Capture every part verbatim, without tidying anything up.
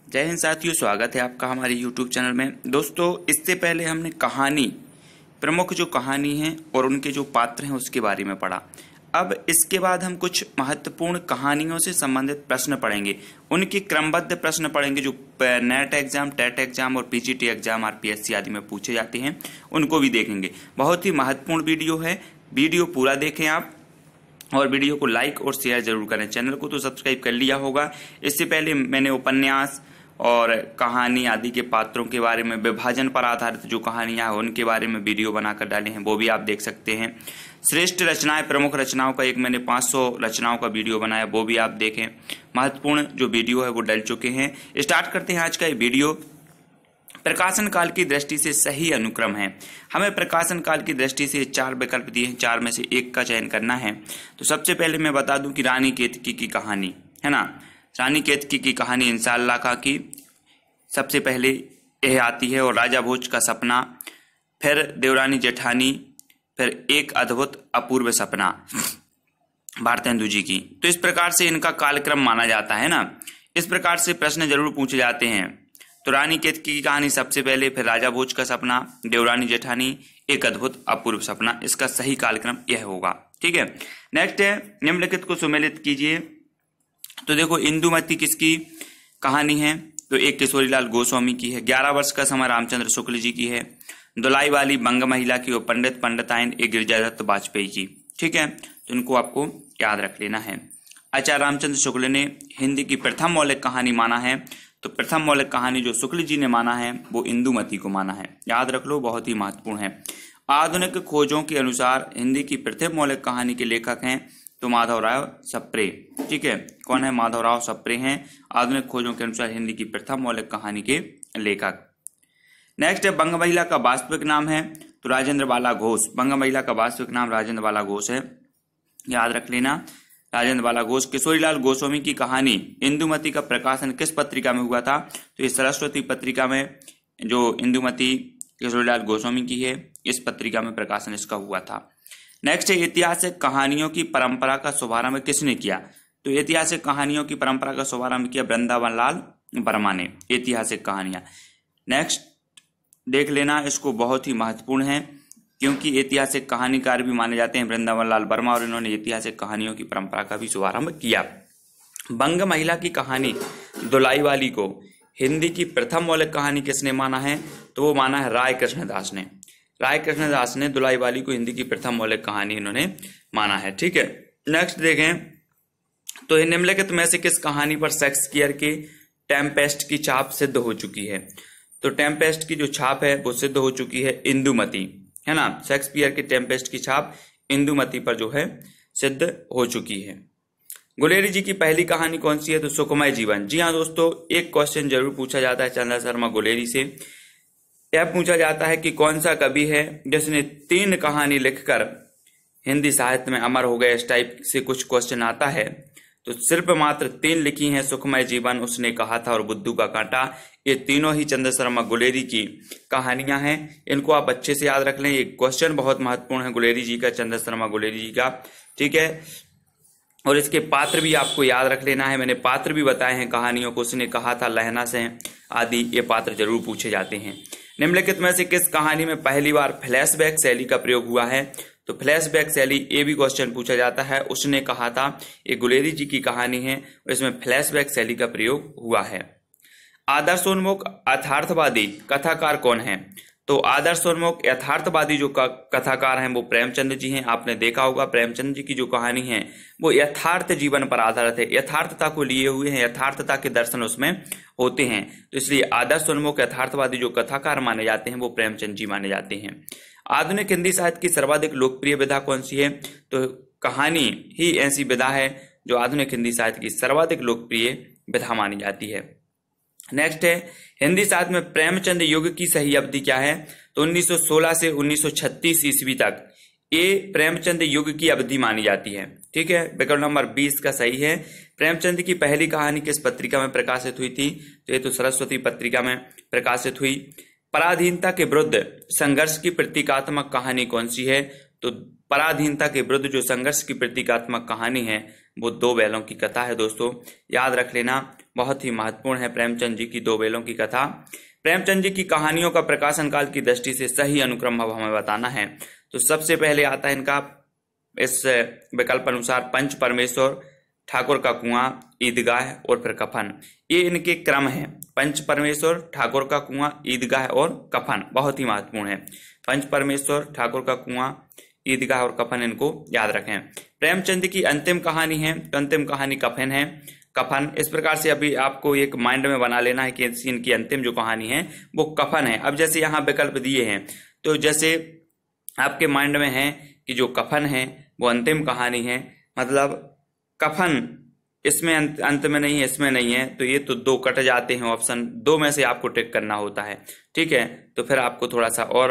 जय हिंद साथियों, स्वागत है आपका हमारे यूट्यूब चैनल में। दोस्तों, इससे पहले हमने कहानी, प्रमुख जो कहानी है और उनके जो पात्र हैं उसके बारे में पढ़ा। अब इसके बाद हम कुछ महत्वपूर्ण कहानियों से संबंधित प्रश्न पढ़ेंगे, उनके क्रमबद्ध प्रश्न पढ़ेंगे जो नेट एग्जाम, टेट एग्जाम और पीजीटी एग्जाम, आरपीएससी आदि में पूछे जाते हैं, उनको भी देखेंगे। बहुत ही महत्वपूर्ण वीडियो है, वीडियो पूरा देखें आप और वीडियो को लाइक और शेयर जरूर करें। चैनल को तो सब्सक्राइब कर लिया होगा। इससे पहले मैंने उपन्यास और कहानी आदि के पात्रों के बारे में, विभाजन पर आधारित जो कहानियां हैं उनके बारे में वीडियो बनाकर डाले हैं, वो भी आप देख सकते हैं। श्रेष्ठ रचनाएं, प्रमुख रचनाओं का एक मैंने पाँच सौ रचनाओं का वीडियो बनाया, वो भी आप देखें। महत्वपूर्ण जो वीडियो है वो डल चुके हैं। स्टार्ट करते हैं आज का ये वीडियो। प्रकाशन काल की दृष्टि से सही अनुक्रम है। हमें प्रकाशन काल की दृष्टि से चार विकल्प दिए हैं, चार में से एक का चयन करना है। तो सबसे पहले मैं बता दूं कि रानी केतकी की कहानी है ना, रानी केतकी की कहानी इंशाअल्लाह का की सबसे पहले यह आती है, और राजा भोज का सपना, फिर देवरानी जेठानी, फिर एक अद्भुत अपूर्व सपना भारतेंदु जी की। तो इस प्रकार से इनका कालक्रम माना जाता है ना। इस प्रकार से प्रश्न जरूर पूछे जाते हैं। तो रानी केतकी की कहानी सबसे पहले, फिर राजा भोज का सपना, देवरानी जेठानी, एक अद्भुत अपूर्व सपना, इसका सही कालक्रम यह होगा। ठीक है। नेक्स्ट है, निम्नलिखित को सुमेलित कीजिए। तो देखो, इंदुमती किसकी कहानी है? तो एक किशोरीलाल गोस्वामी की है। ग्यारह वर्ष का समय रामचंद्र शुक्ल जी की है। दुलाई वाली बंग महिला की और पंडित पंडिताइन एक गिरिजादत्त वाजपेयी की। ठीक है, तो इनको आपको याद रख लेना है। आचार्य रामचंद्र शुक्ल ने हिंदी की प्रथम मौलिक कहानी माना है। तो प्रथम मौलिक कहानी जो शुक्ल जी ने माना है वो इंदुमती को माना है, याद रख लो, बहुत ही महत्वपूर्ण है। आधुनिक खोजों के अनुसार हिंदी की प्रथम मौलिक कहानी के लेखक हैं तो माधवराव सप्रे। ठीक है, कौन है? माधवराव सप्रे हैं आधुनिक खोजों के अनुसार हिंदी की प्रथम मौलिक कहानी के लेखक। नेक्स्ट है, बंग महिला का वास्तविक नाम है तो राजेंद्र बाला घोष। बंग महिला का वास्तविक नाम राजेंद्र बाला घोष है, याद रख लेना, राजेंद्र बाला घोष। किशोरीलाल गोस्वामी की कहानी इंदुमती का प्रकाशन किस पत्रिका में हुआ था? तो ये सरस्वती पत्रिका में, जो इंदुमती किशोरीलाल गोस्वामी की है, इस पत्रिका में प्रकाशन इसका हुआ था। नेक्स्ट है, ऐतिहासिक कहानियों की परंपरा का शुभारंभ किसने किया? तो ऐतिहासिक कहानियों की परंपरा का शुभारंभ किया वृंदावन लाल वर्मा ने। ऐतिहासिक कहानियां नेक्स्ट देख लेना, इसको बहुत ही महत्वपूर्ण है क्योंकि ऐतिहासिक कहानीकार भी माने जाते हैं वृंदावन लाल वर्मा, और इन्होंने ऐतिहासिक कहानियों की परंपरा का भी शुभारंभ किया। बंग महिला की कहानी दुलाई वाली को हिंदी की प्रथम मौलिक कहानी किसने माना है? तो वो माना है राय कृष्णदास ने। राय कृष्णदास ने दुलाई वाली को हिंदी की प्रथम मौलिक कहानी इन्होंने माना है। ठीक है। नेक्स्ट देखें, तो निम्नलिखित में से किस कहानी पर शेक्सपियर की टेम्पेस्ट की छाप सिद्ध हो चुकी है? तो टेम्पेस्ट की जो छाप है वो सिद्ध हो चुकी है इंदुमती, है ना। शेक्सपियर की टेम्पेस्ट की छाप इंदुमती पर जो है सिद्ध हो चुकी है। गुलेरी जी की पहली कहानी कौन सी है? तो सुखमय जीवन। जी हाँ दोस्तों, एक क्वेश्चन जरूर पूछा जाता है चंद्र शर्मा गुलेरी से। यह पूछा जाता है कि कौन सा कवि है जिसने तीन कहानी लिखकर हिंदी साहित्य में अमर हो गए। इस टाइप से कुछ क्वेश्चन आता है। तो सिर्फ मात्र तीन लिखी हैं, सुखमय जीवन, उसने कहा था और बुद्धू का कांटा। ये तीनों ही चंद्र शर्मा गुलेरी की कहानियां हैं। इनको आप अच्छे से याद रख लें, ये क्वेश्चन बहुत महत्वपूर्ण है गुलेरी जी का, चंद्र शर्मा गुलेरी जी का। ठीक है, और इसके पात्र भी आपको याद रख लेना है। मैंने पात्र भी बताए हैं कहानियों को, उसने कहा था, लहना से आदि, ये पात्र जरूर पूछे जाते हैं। निम्नलिखित में से किस कहानी में पहली बार फ्लैशबैक शैली का प्रयोग हुआ है? तो फ्लैशबैक शैली, ये भी क्वेश्चन पूछा जाता है। उसने कहा था, ये गुलेरी जी की कहानी है और इसमें फ्लैशबैक शैली का प्रयोग हुआ है। आदर्शोन्मुख यथार्थवादी कथाकार कौन है? तो आदर्शोन्मुख यथार्थवादी जो कथाकार हैं वो प्रेमचंद जी हैं। आपने देखा होगा प्रेमचंद जी की जो कहानी है वो यथार्थ जीवन पर आधारित है, यथार्थता को लिए हुए हैं, यथार्थता के दर्शन उसमें होते हैं। तो इसलिए आदर्शोन्मुख यथार्थवादी जो कथाकार माने जाते हैं वो प्रेमचंद जी माने जाते हैं। आधुनिक हिंदी साहित्य की सर्वाधिक लोकप्रिय विधा कौन सी है? तो कहानी ही ऐसी विधा है जो आधुनिक हिंदी साहित्य की सर्वाधिक लोकप्रिय विधा मानी जाती है। नेक्स्ट है, हिंदी साहित्य में प्रेमचंद युग की सही अवधि क्या है? तो उन्नीस सौ सोलह से उन्नीस सौ छत्तीस ईस्वी तक ये प्रेमचंद युग की अवधि मानी जाती है। ठीक है, विकल्प नंबर बीस का सही है। प्रेमचंद की पहली कहानी किस पत्रिका में प्रकाशित हुई थी? तो ये तो सरस्वती पत्रिका में प्रकाशित हुई। पराधीनता के विरुद्ध संघर्ष की प्रतीकात्मक कहानी कौन सी है? तो पराधीनता के विरुद्ध जो संघर्ष की प्रतीकात्मक कहानी है वो दो बैलों की कथा है दोस्तों, याद रख लेना। बहुत ही महत्वपूर्ण है प्रेमचंद जी की दो बेलों की कथा। प्रेमचंद जी की कहानियों का प्रकाशन काल की दृष्टि से सही अनुक्रम अब हमें बताना है। तो सबसे पहले आता है इनका इस विकल्प अनुसार पंच परमेश्वर, ठाकुर का कुआं, ईदगाह और फिर कफन। ये इनके क्रम है, पंच परमेश्वर, ठाकुर का कुआं, ईदगाह और कफन। बहुत ही महत्वपूर्ण है, पंच परमेश्वर, ठाकुर का कुआं, ईदगाह और कफन, इनको याद रखें। प्रेमचंद की अंतिम कहानी है तो अंतिम कहानी कफन है, कफन। इस प्रकार से अभी आपको एक माइंड में बना लेना है कि इनकी अंतिम जो कहानी है वो कफन है। अब जैसे यहाँ विकल्प दिए हैं तो जैसे आपके माइंड में है कि जो कफन है वो अंतिम कहानी है, मतलब कफन इसमें अंत, अंत में नहीं है, इसमें नहीं है, तो ये तो दो कट जाते हैं, ऑप्शन दो में से आपको टिक करना होता है। ठीक है, तो फिर आपको थोड़ा सा और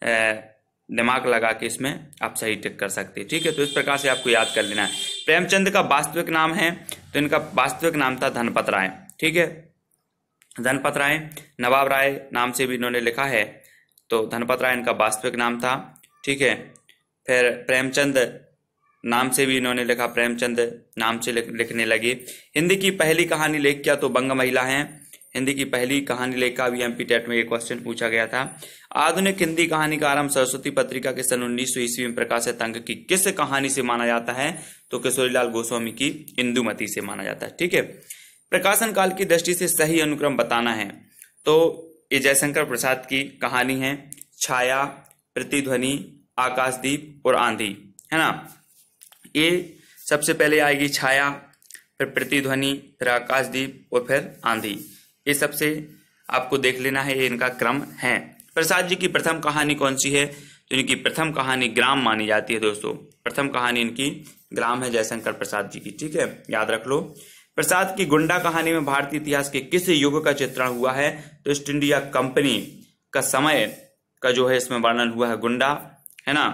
दिमाग लगा के इसमें आप सही टिक कर सकते हैं। ठीक है, तो इस प्रकार से आपको याद कर लेना है। प्रेमचंद का वास्तविक नाम है तो इनका वास्तविक नाम था धनपत राय। ठीक है, धनपत राय, नवाब राय नाम से भी इन्होंने लिखा है, तो धनपत राय इनका वास्तविक नाम था। ठीक है, फिर प्रेमचंद नाम से भी इन्होंने लिखा, प्रेमचंद नाम से लिखने लगे। हिंदी की पहली कहानी लेखिका तो बंग महिला हैं। हिंदी की पहली कहानी लेखिका भी एमपी टेट में एक क्वेश्चन पूछा गया था। आधुनिक हिंदी कहानी का आरंभ सरस्वती पत्रिका के सन उन्नीस सौ ईस्वी में प्रकाशित अंक की किस कहानी से माना जाता है? तो किशोरीलाल गोस्वामी की इंदुमती से माना जाता है। ठीक है, प्रकाशन काल की दृष्टि से सही अनुक्रम बताना है तो ये जयशंकर प्रसाद की कहानी है, छाया, प्रतिध्वनि, आकाशदीप और आंधी, है ना। ये सबसे पहले आएगी छाया, फिर प्रतिध्वनि, फिर आकाशदीप और फिर आंधी। ये सबसे आपको देख लेना है, ये इनका क्रम है। प्रसाद जी की प्रथम कहानी कौन सी है? तो इनकी प्रथम कहानी ग्राम मानी जाती है दोस्तों। प्रथम कहानी इनकी ग्राम है जयशंकर प्रसाद जी की। ठीक है, याद रख लो। प्रसाद की गुंडा कहानी में भारतीय इतिहास के किस युग का चित्रण हुआ है? तो ईस्ट इंडिया कंपनी का समय का जो है इसमें वर्णन हुआ है, गुंडा, है ना,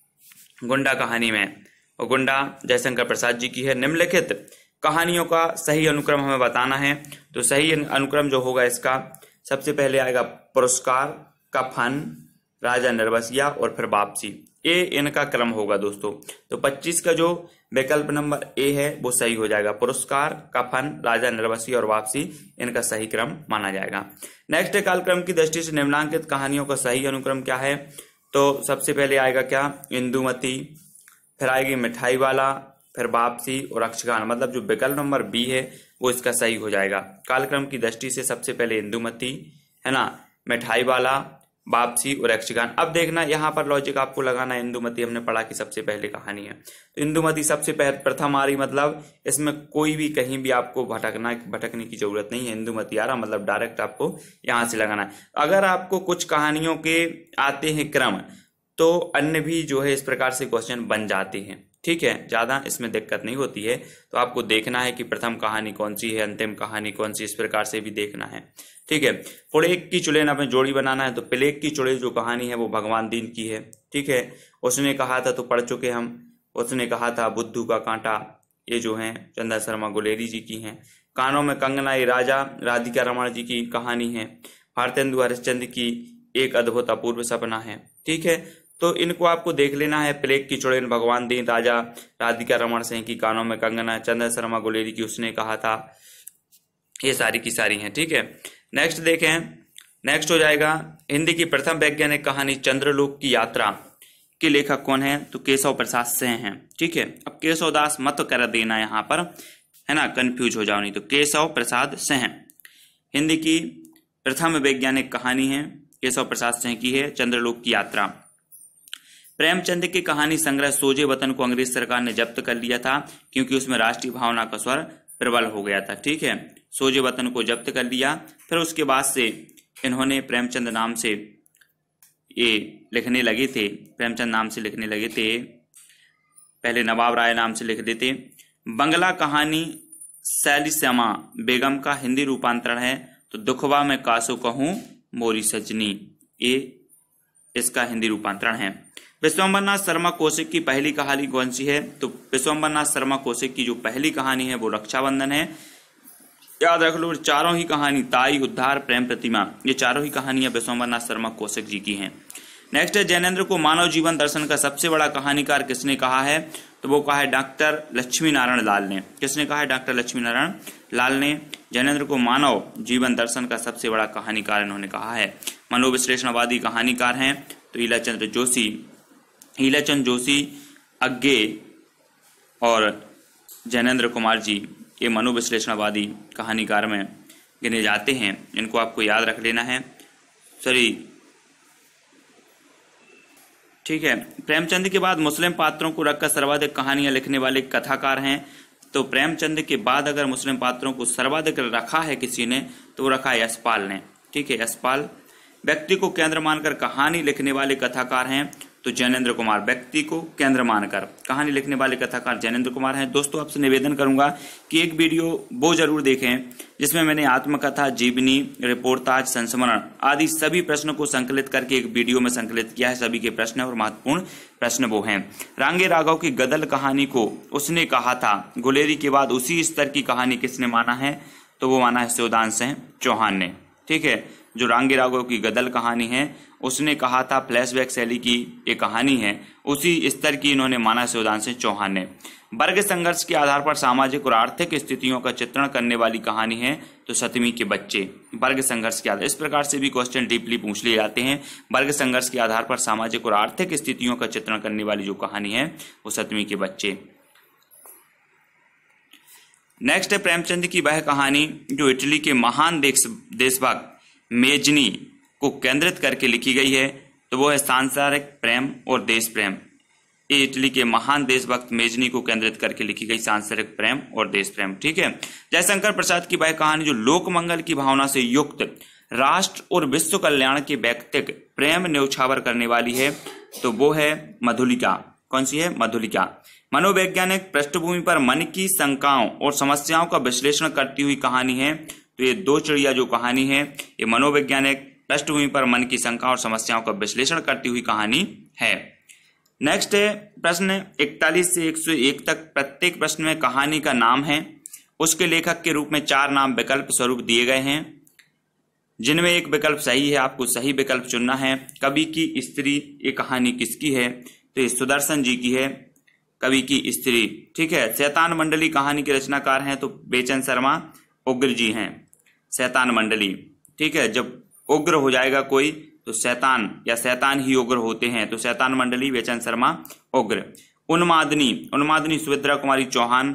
गुंडा कहानी में। और गुंडा जयशंकर प्रसाद जी की है। निम्नलिखित कहानियों का सही अनुक्रम हमें बताना है तो सही अनुक्रम जो होगा इसका, सबसे पहले आएगा पुरस्कार, कफन, राजा निर्वसिया और फिर वापसी। ये इनका क्रम होगा दोस्तों। तो पच्चीस का जो विकल्प नंबर ए है वो सही हो जाएगा। पुरस्कार, कफन, राजा निर्वसिया और वापसी इनका सही क्रम माना जाएगा। नेक्स्ट कालक्रम की दृष्टि से निम्नांकित कहानियों का सही अनुक्रम क्या है? तो सबसे पहले आएगा क्या? इंदुमती, फिर आएगी मिठाई वाला, फिर वापसी और यक्षगान, मतलब जो विकल्प नंबर बी है वो इसका सही हो जाएगा। कालक्रम की दृष्टि से सबसे पहले इंदुमती, है ना, मिठाई वाला, वापसी और यक्षगान। अब देखना यहाँ पर लॉजिक आपको लगाना है। इंदुमती हमने पढ़ा कि सबसे पहले कहानी है, तो इंदुमती सबसे पहले प्रथम आ रही, मतलब इसमें कोई भी कहीं भी आपको भटकना भटकने की जरूरत नहीं है। इंदुमती आ रहा मतलब डायरेक्ट आपको यहाँ से लगाना है। अगर आपको कुछ कहानियों के आते हैं क्रम तो अन्य भी जो है इस प्रकार से क्वेश्चन बन जाते हैं। ठीक है, ज्यादा इसमें दिक्कत नहीं होती है। तो आपको देखना है कि प्रथम कहानी कौन सी है, अंतिम कहानी कौन सी, इस प्रकार से भी देखना है। ठीक है, प्लेग की चुड़ैल हमें जोड़ी बनाना है तो प्लेग की चुड़ैल जो कहानी है वो भगवान दीन की है। ठीक है, उसने कहा था तो पढ़ चुके हम, उसने कहा था बुद्धू का कांटा, ये जो है चंदा शर्मा गुलेरी जी की हैं। कानों में कंगना, ये राजा राधिका रमण जी की कहानी है। भारतेंदु हरिश्चंद्र की एक अद्भुत अपूर्व सपना है। ठीक है, तो इनको आपको देख लेना है। प्लेग की चुड़ैल, भगवान दीन, राजा राधिका रमण सिंह की कानों में कंगना, चंद्र शर्मा गुलेरी की उसने कहा था, ये सारी की सारी हैं। ठीक है, नेक्स्ट देखें। नेक्स्ट हो जाएगा हिंदी की प्रथम वैज्ञानिक कहानी चंद्रलोक की यात्रा के लेखक कौन है? तो केशव प्रसाद सिंह हैं। ठीक है, अब केशव दास मत कर देना यहाँ पर, है ना, कंफ्यूज हो जाओ नहीं। तो केशव प्रसाद सिंह हिंदी की प्रथम वैज्ञानिक कहानी है, केशव प्रसाद सिंह की है चंद्रलोक की यात्रा। प्रेमचंद की कहानी संग्रह सोजे वतन को अंग्रेज सरकार ने जब्त कर लिया था क्योंकि उसमें राष्ट्रीय भावना का स्वर प्रबल हो गया था। ठीक है, सोजे वतन को जब्त कर लिया। फिर उसके बाद से इन्होंने प्रेमचंद नाम से ये लिखने लगे थे, प्रेमचंद नाम से लिखने लगे थे, पहले नवाब राय नाम से लिख देते। बंगला कहानी सैलिसमा बेगम का हिंदी रूपांतरण है तो दुखवा में कासो कहूं मोरी सजनी, ये इसका हिंदी रूपांतरण है। विश्वम्बरनाथ शर्मा कौशिक की पहली कहानी कौन सी है? तो विश्वम्बरनाथ शर्मा कौशिक की जो पहली कहानी है वो रक्षाबंधन है। याद रख लो, चारों ही कहानी ताई, उद्धार, प्रेम प्रतिमा, ये चारों ही कहानियां विश्वम्बरनाथ शर्मा कौशिक जी की हैं। नेक्स्ट है जैनेन्द्र को मानव जीवन दर्शन का सबसे बड़ा कहानीकार किसने कहा है? तो वो कहा है डॉक्टर लक्ष्मी नारायण लाल ने। किसने कहा है? डॉक्टर लक्ष्मी नारायण लाल ने। जैनेन्द्र को मानव जीवन दर्शन का सबसे बड़ा कहानीकार इन्होंने कहा है। मनोविश्लेषणवादी कहानीकार हैं तो ईलाचंद्र जोशी, ईलाचंद जोशी, अज्ञे और जैनेन्द्र कुमार जी ये मनोविश्लेषणवादी कहानीकार में गिने जाते हैं। इनको आपको याद रख लेना है। सॉरी, ठीक है। प्रेमचंद के बाद मुस्लिम पात्रों को रखकर सर्वाधिक कहानियां लिखने वाले कथाकार हैं। तो प्रेमचंद के बाद अगर मुस्लिम पात्रों को सर्वाधिक रखा है किसी ने तो वो रखा है यशपाल ने। ठीक है, यशपाल। व्यक्ति को केंद्र मानकर कहानी लिखने वाले कथाकार हैं तो जैनेन्द्र कुमार। व्यक्ति को केंद्र मानकर कहानी लिखने वाले कथाकार जैनेन्द्र कुमार हैं। दोस्तों आपसे निवेदन करूंगा कि एक वीडियो वो जरूर देखें जिसमें मैंने आत्मकथा, जीवनी, रिपोर्टाज, संस्मरण आदि सभी प्रश्नों को संकलित करके एक वीडियो में संकलित किया है। सभी के प्रश्न और महत्वपूर्ण प्रश्न वो हैं। रांगे राघव की गदल कहानी को उसने कहा था गुलेरी के बाद उसी स्तर की कहानी किसने माना है तो वो माना है शिवदान सिंह चौहान ने। ठीक है, जो रांगे राघव की गदल कहानी है उसने कहा था फ्लैशबैक शैली की ये कहानी है, उसी स्तर की इन्होंने माना शिवदान सिंह चौहान ने। वर्ग संघर्ष के आधार पर सामाजिक और आर्थिक स्थितियों का चित्रण करने वाली कहानी है तो सतवीं के बच्चे। वर्ग संघर्ष के आधार, इस प्रकार से भी क्वेश्चन डीपली पूछ लिए जाते हैं। वर्ग संघर्ष के आधार पर सामाजिक और आर्थिक स्थितियों का चित्रण करने वाली जो कहानी है वो सतवीं के बच्चे। नेक्स्ट है प्रेमचंद की वह कहानी जो इटली के महान देशभक्त मेजनी को केंद्रित करके लिखी गई है तो वो है सांसारिक प्रेम और देश प्रेम। ये इटली के महान देशभक्त मेजनी को केंद्रित करके लिखी गई सांसारिक प्रेम और देश प्रेम। ठीक है। जयशंकर प्रसाद की वह कहानी जो लोक मंगल की भावना से युक्त राष्ट्र और विश्व कल्याण के व्यक्तिक प्रेम न्यौछावर करने वाली है तो वो है मधुलिका। कौन सी है? मधुलिका। मनोवैज्ञानिक पृष्ठभूमि पर मन की शंकाओं और समस्याओं का विश्लेषण करती हुई कहानी है तो ये दो चिड़िया जो कहानी है ये मनोवैज्ञानिक पृष्ठभूमि पर मन की शंका और समस्याओं का विश्लेषण करती हुई कहानी है। नेक्स्ट है प्रश्न इकतालीस से एक सौ एक तक। प्रत्येक प्रश्न में कहानी का नाम है, उसके लेखक के रूप में चार नाम विकल्प स्वरूप दिए गए हैं जिनमें एक विकल्प सही है। आपको सही विकल्प चुनना है। कवि की स्त्री ये कहानी किसकी है तो ये सुदर्शन जी की है, कवि की स्त्री। ठीक है। शैतान मंडली कहानी के रचनाकार हैं तो बेचन शर्मा उग्र जी हैं। शैतान मंडली, ठीक है, जब उग्र हो जाएगा कोई तो शैतान या शैतान ही उग्र होते हैं तो शैतान मंडली बेचन शर्मा उग्र। उन्मादनी, उन्मादनी सुभद्रा कुमारी चौहान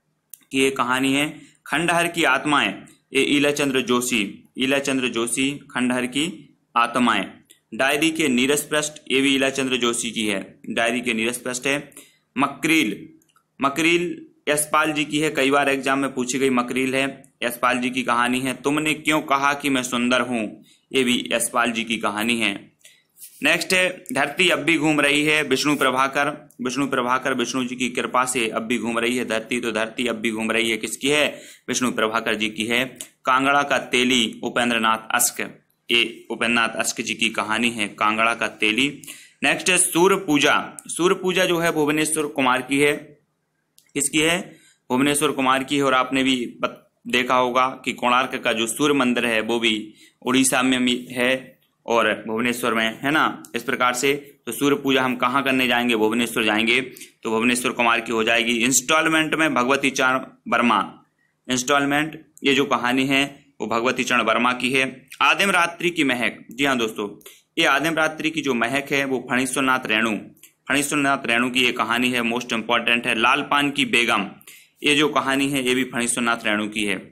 की ये कहानी है। खंडहर की आत्माएं ये ईलाचंद्र जोशी, ईलाचंद्र जोशी खंडहर की आत्माएं। डायरी के नीरस पृष्ठ ये भी ईलाचंद्र जोशी की है, डायरी के नीरस पृष्ठ है। मकरील, मकरील यशपाल जी की है, कई बार एग्जाम में पूछी गई मकरील है, यशपाल जी की कहानी है। तुमने क्यों कहा कि मैं सुंदर हूं ये भी यशपाल जी की कहानी है। नेक्स्ट है धरती अब भी घूम रही है, विष्णु प्रभाकर, विष्णु प्रभाकर विष्णु जी की कृपा से अब भी घूम रही है धरती तो धरती अब भी घूम रही है किसकी है? विष्णु प्रभाकर जी की है। कांगड़ा का तेली उपेंद्र नाथ अश्क, ये उपेंद्र नाथ अश्क जी की कहानी है कांगड़ा का तेली। नेक्स्ट है सूर्य पूजा, सूर्य पूजा जो है भुवनेश्वर कुमार की है, किसकी है? भुवनेश्वर कुमार की है। और आपने भी देखा होगा कि कोणार्क का जो सूर्य मंदिर है वो भी उड़ीसा में है और भुवनेश्वर में है ना। इस प्रकार से तो सूर्य पूजा हम कहाँ करने जाएंगे? भुवनेश्वर जाएंगे तो भुवनेश्वर कुमार की हो जाएगी। इंस्टॉलमेंट में भगवती चरण वर्मा, इंस्टॉलमेंट ये जो कहानी है वो भगवती चरण वर्मा की है। आदिम रात्रि की महक, जी हाँ दोस्तों, ये आदिम रात्रि की जो महक है वो फणीश्वर नाथ रेणु, फणीश्वर नाथ रेणु की ये कहानी है, मोस्ट इंपॉर्टेंट है। लाल पान की बेगम ये जो कहानी है ये भी फणीश्वर नाथ रेणु की है।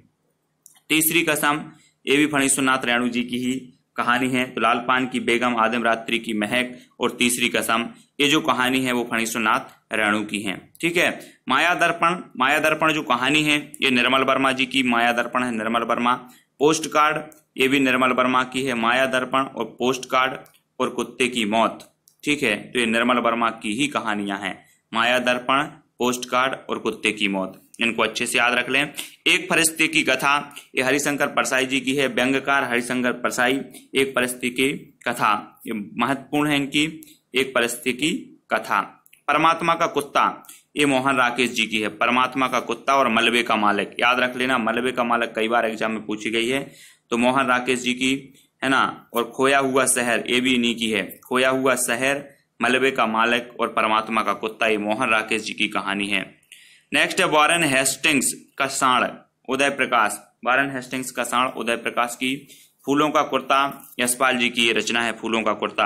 तीसरी कसम ये भी फणीश्वर नाथ रेणु जी की ही कहानी है। तो लाल पान की बेगम, आदिम रात्रि की महक और तीसरी कसम ये जो कहानी है वो फणीश्वर नाथ रेणु की है। ठीक है। माया दर्पण, माया दर्पण जो कहानी है ये निर्मल वर्मा जी की, माया दर्पण है निर्मल वर्मा। पोस्ट कार्ड ये भी निर्मल वर्मा की है। माया दर्पण और पोस्ट कार्ड और कुत्ते की मौत, ठीक है, तो ये निर्मल वर्मा की ही कहानियां हैं। माया दर्पण, पोस्ट कार्ड और कुत्ते की मौत, इनको अच्छे से याद रख लें। एक फरिश्ते की कथा ये हरिशंकर परसाई जी की है, व्यंग्यकार हरिशंकर परसाई। एक फरिश्ते की कथा ये महत्वपूर्ण है इनकी, एक फरिश्ते की कथा। परमात्मा का कुत्ता ये मोहन राकेश जी की है, परमात्मा का कुत्ता और मलबे का मालिक, याद रख लेना। मलबे का मालिक कई बार एग्जाम में पूछी गई है तो मोहन राकेश जी की है ना। और खोया हुआ शहर ये भी इन्हीं की है, खोया हुआ शहर, मलबे का मालिक और परमात्मा का कुत्ता, ये मोहन राकेश जी की कहानी है। नेक्स्ट है वॉरेन हेस्टिंग्स का साण, उदय प्रकाश, वारन हेस्टिंग्स का साण उदय प्रकाश की। फूलों का कुर्ता यशपाल जी की ये रचना है, फूलों का कुर्ता।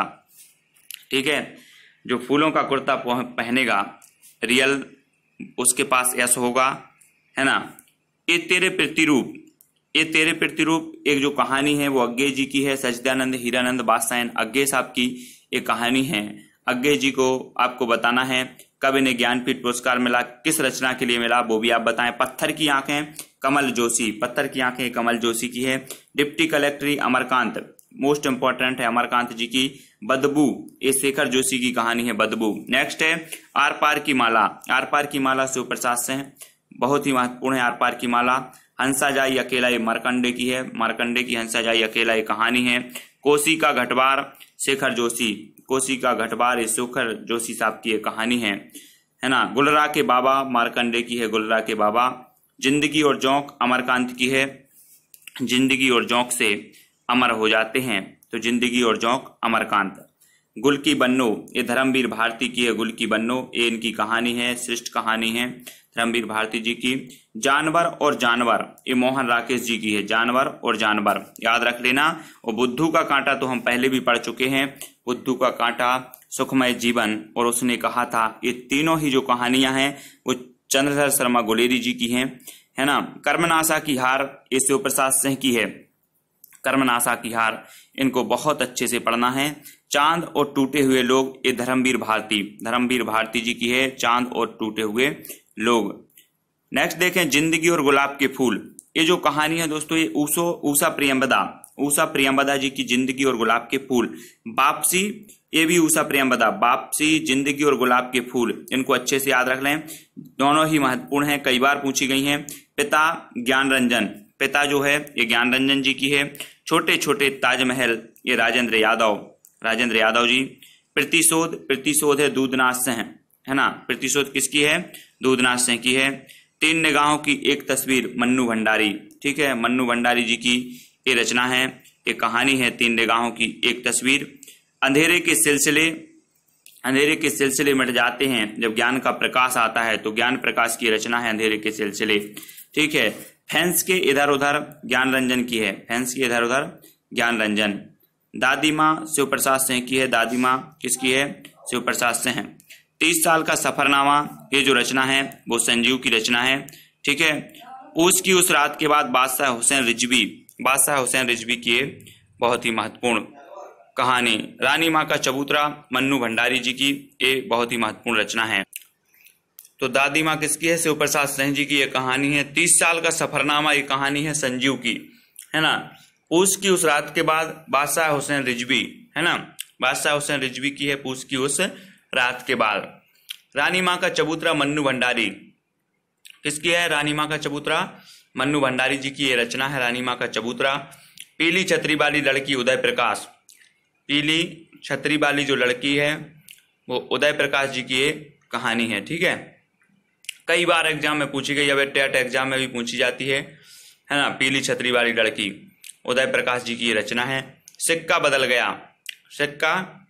ठीक है, जो फूलों का कुर्ता पहनेगा रियल उसके पास यश होगा, है ना। ये तेरे प्रतिरूप, ये तेरे प्रतिरूप एक जो कहानी है वो अज्ञे जी की है, सच्चिदानंद हीरानंद बादशाह अज्ञे साहब की एक कहानी है। अज्ञे जी को आपको बताना है कब इन्हें ज्ञानपीठ पुरस्कार मिला, किस रचना के लिए मिला वो भी आप बताएं। पत्थर की आंखें कमल जोशी, पत्थर की आंखें कमल जोशी की है। Deputy collector Amarkant, most important है अमरकांत जी की। बदबू ये शेखर जोशी की कहानी है, बदबू। नेक्स्ट है आर पार की माला, आर पार की माला शिव प्रसाद से है, बहुत ही महत्वपूर्ण है आर पार की माला। हंसा जाई अकेला ये मार्कंडे की है, मार्कंडे की हंसा जाई अकेला ये कहानी है। कोसी का घटबार शेखर जोशी, कोसी का घटबार ये शेखर जोशी साहब की ये कहानी है, है ना। गुलरा के बाबा मार्कंडे की है, गुलरा के बाबा। जिंदगी और जोंक अमरकांत की है, जिंदगी और जोंक से अमर हो जाते हैं, तो जिंदगी और जोंक अमरकांत। गुल की बन्नो ये धर्मवीर भारती की है, गुल की बन्नो ये इनकी कहानी है, श्रेष्ठ कहानी है धर्मवीर भारती जी की। जानवर और जानवर ये मोहन राकेश जी की है, जानवर और जानवर याद रख लेना। और बुद्धू का कांटा तो हम पहले भी पढ़ चुके हैं, बुद्धू का कांटा, सुखमय जीवन और उसने कहा था, ये तीनों ही जो कहानियां हैं वो चंद्रधर शर्मा गुलेरी जी की हैं, है ना। कर्मनाशा की हार ये शिव प्रसाद सिंह की है, कर्मनाशा की हार इनको बहुत अच्छे से पढ़ना है। चांद और टूटे हुए लोग ये धर्मवीर भारती, धर्मवीर भारती जी की है, चांद और टूटे हुए लोग। नेक्स्ट देखें जिंदगी और गुलाब के फूल, ये जो कहानी है दोस्तों ये ऊसो ऊषा प्रियंबदा, ऊषा प्रियंबदा जी की जिंदगी और गुलाब के फूल। वापसी ये भी ऊषा प्रियंबदा, वापसी जिंदगी और गुलाब के फूल, इनको अच्छे से याद रख लें, दोनों ही महत्वपूर्ण हैं, कई बार पूछी गई हैं। पिता ज्ञान रंजन, पिता जो है ये ज्ञान रंजन जी की है। छोटे छोटे ताजमहल ये राजेंद्र यादव, राजेंद्र यादव जी। प्रतिशोध, प्रतिशोध है दूधनाथ सिंह, है ना, प्रतिशोध किसकी है, दूधनाथ सिंह की है। तीन निगाहों की एक तस्वीर मन्नू भंडारी, ठीक है, मन्नू भंडारी जी की ये रचना है, ये कहानी है तीन निगाहों की एक तस्वीर। अंधेरे के सिलसिले, अंधेरे के सिलसिले मिट जाते हैं जब ज्ञान का प्रकाश आता है, तो ज्ञान प्रकाश की रचना है अंधेरे के सिलसिले, ठीक है। फैंस के इधर उधर ज्ञान रंजन की है, फैंस के इधर उधर ज्ञान रंजन। दादी माँ शिव प्रसाद सिंह की है, दादी माँ किसकी है, शिव प्रसाद सिंह। तीस साल का सफरनामा ये जो रचना है वो संजीव की रचना है, ठीक है। उसकी उस रात के बाद बादशाह हुसैन रिजवी, बादशाह हुसैन रिजवी की बहुत ही महत्वपूर्ण कहानी। रानी माँ का चबूतरा मन्नू भंडारी जी की ये बहुत ही महत्वपूर्ण रचना है। तो दादी माँ किसकी है, शिव प्रसाद सिंह जी की ये कहानी है। तीस साल का सफरनामा ये कहानी है संजीव की, है ना। पूस की उस रात के बाद बादशाह हुसैन रिजवी, है ना, बादशाह हुसैन रिजवी की है पूस की उस रात के बाद। रानी माँ का चबूतरा मन्नू भंडारी किसकी है, रानी माँ का चबूतरा मन्नू भंडारी जी की ये रचना है, रानी माँ का चबूतरा। पीली छतरी वाली लड़की उदय प्रकाश, पीली छतरी वाली जो लड़की है वो उदय प्रकाश जी की ये कहानी है, ठीक है। कई बार एग्जाम में पूछी गई, अब टेट एग्जाम में भी पूछी जाती है, है ना। पीली छतरी वाली लड़की उदय प्रकाश जी की ये रचना है। सिक्का बदल गया, सिक्का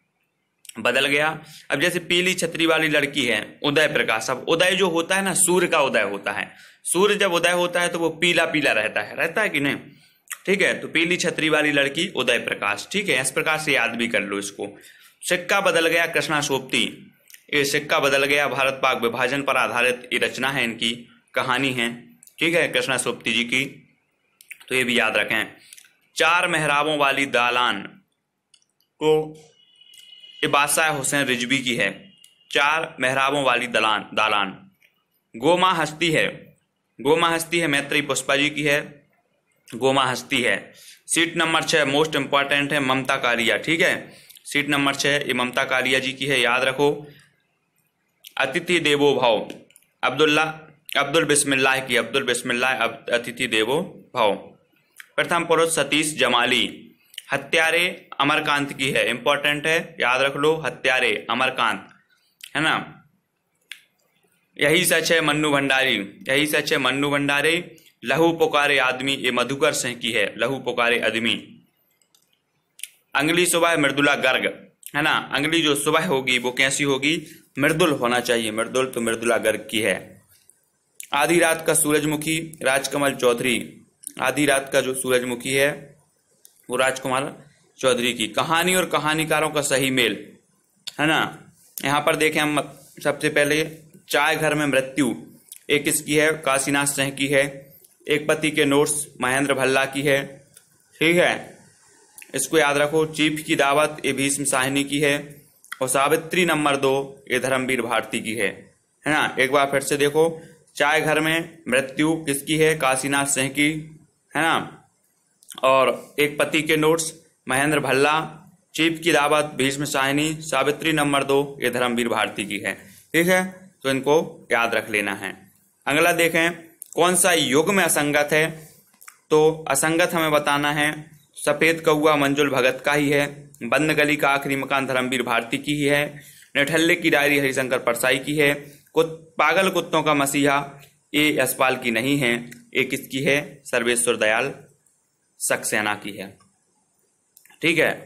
बदल गया। अब जैसे पीली छतरी वाली लड़की है उदय प्रकाश, अब उदय जो होता है ना सूर्य का उदय होता है, सूर्य जब उदय होता है तो वो पीला पीला रहता है, रहता है कि नहीं, ठीक है। तो पीली छतरी वाली लड़की उदय प्रकाश, ठीक है, इस प्रकार से याद भी कर लो इसको। सिक्का बदल गया कृष्णा सोबती, ये सिक्का बदल गया भारत पाक विभाजन पर आधारित ये रचना है, इनकी कहानी है, ठीक है, कृष्णा सोबती जी की, तो ये भी याद रखें। चार मेहराबों वाली दालान को ये बादशाह हुसैन रिजवी की है, चार मेहराबों वाली दलान दालान। गोमा हस्ती है, गोमा हस्ती है मैत्री पुष्पा जी की है, गोमा हस्ती है। सीट नंबर छह मोस्ट इंपॉर्टेंट है ममता कालिया, ठीक है, सीट नंबर छह ये ममता कालिया जी की है, याद रखो। अतिथि देवो भव अब्दुल्ला अब्दुल बिस्मिल्लाह की, अब्दुल बिस्मिल्लाह अतिथि देवो भव। प्रथम पुरुष सतीश जमाली। हत्यारे अमरकांत की है, इंपॉर्टेंट है, याद रख लो, हत्यारे अमरकांत, है ना। यही सच है मन्नू भंडारी, यही सच है मन्नू भंडारी। लहू पुकारे आदमी ये मधुकर सिंह की है, लहू पुकारे आदमी। अंगली सुबह मृदुला गर्ग, है ना, अंगली जो सुबह होगी वो कैसी होगी, मृदुल होना चाहिए, मृदुल, तो मृदुला गर्ग की है। आधी रात का सूरजमुखी राजकमल चौधरी, आधी रात का जो सूरजमुखी है वो राजकुमार चौधरी की। कहानी और कहानीकारों का सही मेल, है ना। यहाँ पर देखें हम सबसे पहले चाय घर में मृत्यु, एक इसकी है काशीनाथ सिंह की है। एक पति के नोट्स महेंद्र भल्ला की है, ठीक है, इसको याद रखो। चीफ की दावत ये भीष्म साहनी की है। और सावित्री नंबर दो ये धर्मवीर भारती की है, है ना। एक बार फिर से देखो, चाय घर में मृत्यु किसकी है, काशीनाथ सिंह की, है ना। और एक पति के नोट्स महेंद्र भल्ला, चीफ की दावत भीष्म साहनी, सावित्री नंबर दो ये धर्मवीर भारती की है, ठीक है। तो इनको याद रख लेना है। अगला देखें, कौन सा युग में असंगत है, तो असंगत हमें बताना है। सफेद कौआ मंजुल भगत का ही है। बंद गली का आखिरी मकान धर्मवीर भारती की ही है। निठल्ले की डायरी हरिशंकर परसाई की है। कुत, पागल कुत्तों का मसीहा ये यशपाल की नहीं है, ये किसकी है, सर्वेश्वर दयाल सक्सेना की है, ठीक है।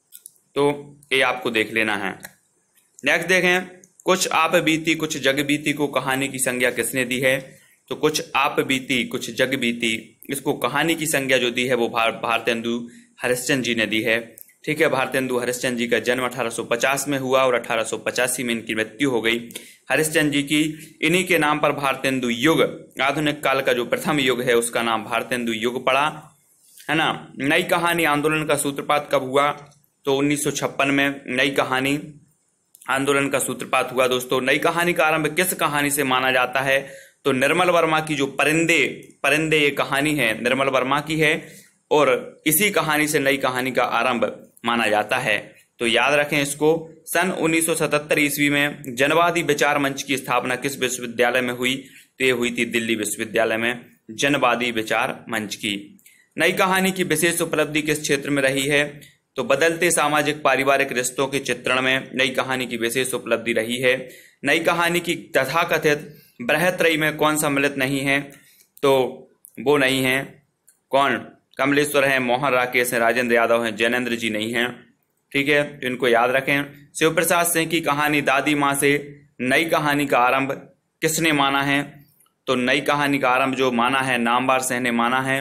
तो ये आपको देख लेना है। नेक्स्ट देखें, कुछ आप बीती कुछ जग बीती को कहानी की संज्ञा किसने दी है, तो कुछ आप बीती कुछ जग बीती, इसको कहानी की संज्ञा जो दी है वो भार, भारतेंदु हरिश्चंद्र जी ने दी है, ठीक है। भारतेंदु हरिश्चंद्र जी का जन्म अठारह सौ पचास में हुआ और अठारह सौ पचासी में इनकी मृत्यु हो गई। हरिश्चंद्र जी की इन्हीं के नाम पर भारतेंदु युग, आधुनिक काल का जो प्रथम युग है उसका नाम भारतेंदु युग पड़ा, है ना। नई कहानी आंदोलन का सूत्रपात कब हुआ, तो उन्नीस सौ छप्पन में नई कहानी आंदोलन का सूत्रपात हुआ। दोस्तों, नई कहानी का आरंभ किस कहानी से माना जाता है, तो निर्मल वर्मा की जो परिंदे परिंदे ये कहानी है निर्मल वर्मा की है और इसी कहानी से नई कहानी का आरंभ माना जाता है। तो याद रखें इसको। सन उन्नीस सौ सतहत्तर ईस्वी में जनवादी विचार मंच की स्थापना किस विश्वविद्यालय में हुई, तो ये हुई थी दिल्ली विश्वविद्यालय में, जनवादी विचार मंच की। नई कहानी की विशेष उपलब्धि किस क्षेत्र में रही है, तो बदलते सामाजिक पारिवारिक रिश्तों के चित्रण में नई कहानी की विशेष उपलब्धि रही है। नई कहानी की तथाकथित बृहत्रयी में कौन सम्मिलित नहीं है, तो वो नहीं है, कौन, कमलेश्वर है, मोहन राकेश है, राजेंद्र यादव हैं, जैनेन्द्र जी नहीं हैं, ठीक है। तो इनको याद रखें। शिव प्रसाद सिंह की कहानी दादी माँ से नई कहानी का आरंभ किसने माना है, तो नई कहानी का आरंभ जो माना है नामवर सिंह ने माना है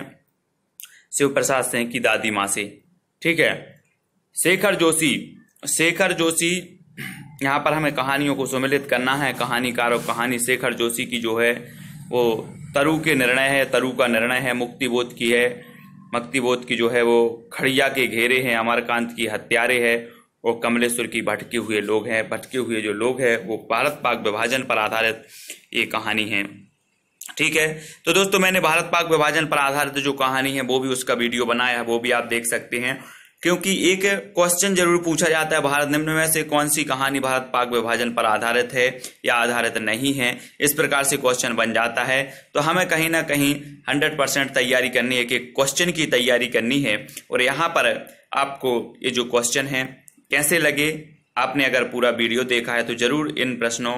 शिव प्रसाद सिंह की दादी माँ से, ठीक है। शेखर जोशी, शेखर जोशी यहाँ पर हमें कहानियों को सम्मिलित करना है। कहानीकार और कहानी शेखर जोशी की जो है वो तरु के निर्णय है, तरु का निर्णय है, मुक्तिबोध की है, मुक्तिबोध की जो है वो खड़िया के घेरे हैं, अमरकांत की हत्यारे है और कमलेश्वर की भटके हुए लोग हैं। भटके हुए जो लोग हैं वो भारत पाक विभाजन पर आधारित ये कहानी है, ठीक है। तो दोस्तों, मैंने भारत पाक विभाजन पर आधारित जो कहानी है वो भी उसका वीडियो बनाया है, वो भी आप देख सकते हैं। क्योंकि एक क्वेश्चन जरूर पूछा जाता है, भारत निम्न में से कौन सी कहानी भारत पाक विभाजन पर आधारित है या आधारित नहीं है, इस प्रकार से क्वेश्चन बन जाता है। तो हमें कहीं ना कहीं हंड्रेड परसेंट तैयारी करनी है कि क्वेश्चन की तैयारी करनी है। और यहाँ पर आपको ये जो क्वेश्चन है कैसे लगे, आपने अगर पूरा वीडियो देखा है तो जरूर इन प्रश्नों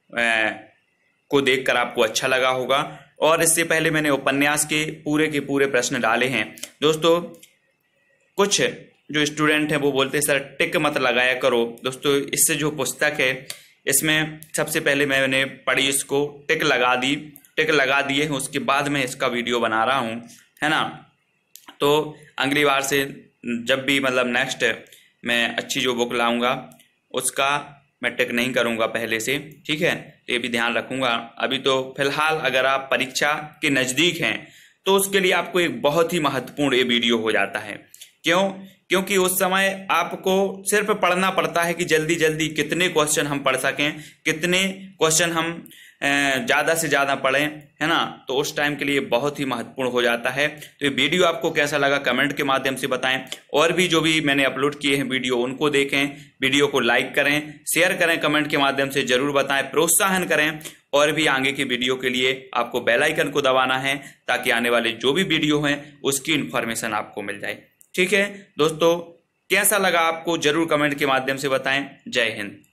को देखकर आपको अच्छा लगा होगा। और इससे पहले मैंने उपन्यास के पूरे के पूरे प्रश्न डाले हैं। दोस्तों, कुछ जो स्टूडेंट हैं वो बोलते हैं सर टिक मत लगाया करो। दोस्तों, इससे जो पुस्तक है इसमें सबसे पहले मैंने पढ़ी, इसको टिक लगा दी, टिक लगा दिए हैं, उसके बाद मैं इसका वीडियो बना रहा हूँ, है ना। तो अगली बार से जब भी मतलब नेक्स्ट मैं अच्छी जो बुक लाऊंगा उसका मैं टिक नहीं करूंगा पहले से, ठीक है। ये भी ध्यान रखूंगा। अभी तो फिलहाल अगर आप परीक्षा के नज़दीक हैं तो उसके लिए आपको एक बहुत ही महत्वपूर्ण ये वीडियो हो जाता है। क्यों? क्योंकि उस समय आपको सिर्फ पढ़ना पड़ता है कि जल्दी जल्दी कितने क्वेश्चन हम पढ़ सकें, कितने क्वेश्चन हम ज़्यादा से ज़्यादा पढ़ें, है ना। तो उस टाइम के लिए बहुत ही महत्वपूर्ण हो जाता है। तो ये वीडियो आपको कैसा लगा कमेंट के माध्यम से बताएं। और भी जो भी मैंने अपलोड किए हैं वीडियो उनको देखें, वीडियो को लाइक करें, शेयर करें, कमेंट के माध्यम से जरूर बताएं, प्रोत्साहन करें। और भी आगे के वीडियो के लिए आपको बेल आइकन को दबाना है ताकि आने वाले जो भी वीडियो हैं उसकी इन्फॉर्मेशन आपको मिल जाए, ठीक है। दोस्तों, कैसा लगा आपको जरूर कमेंट के माध्यम से बताएं। जय हिंद।